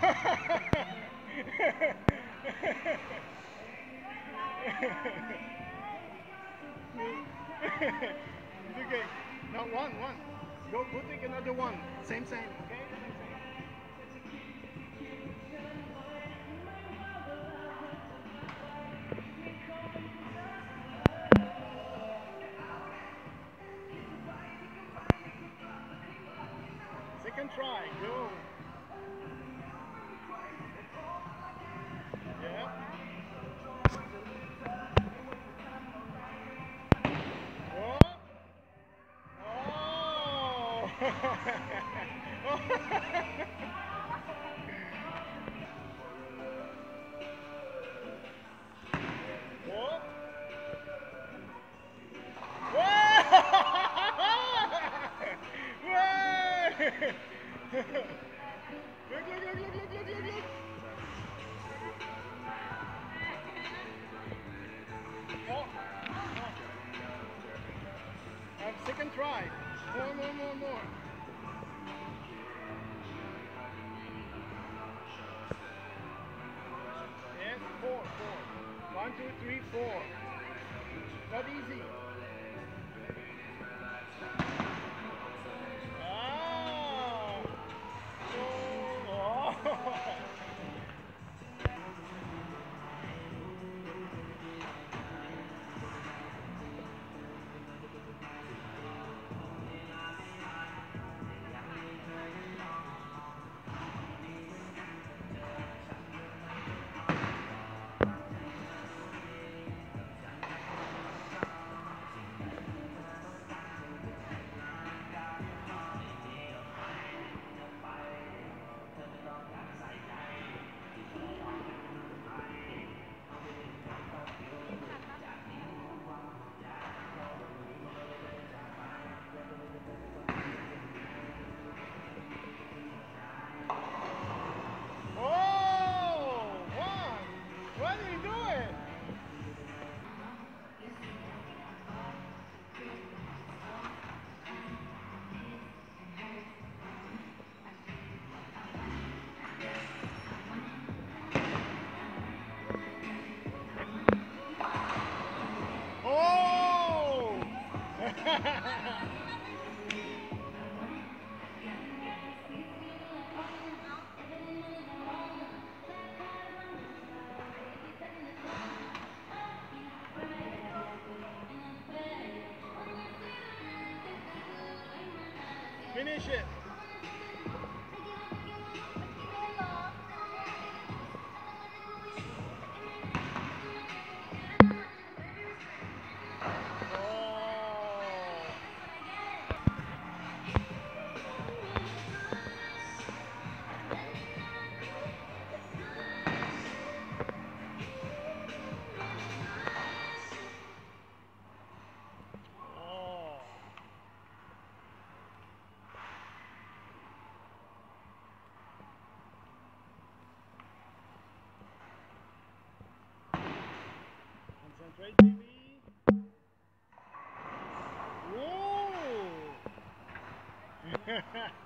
It's okay. No, one. Go take another one. Same, okay? Second try, go. Yeah. Oh! Oh! Look. Oh. Second try. More. Yes, four. 1, 2, 3, 4. Not easy. Ah! Oh! Oh! What are you doing? Oh! Finish it. Oh. Concentrate, baby. Whoa!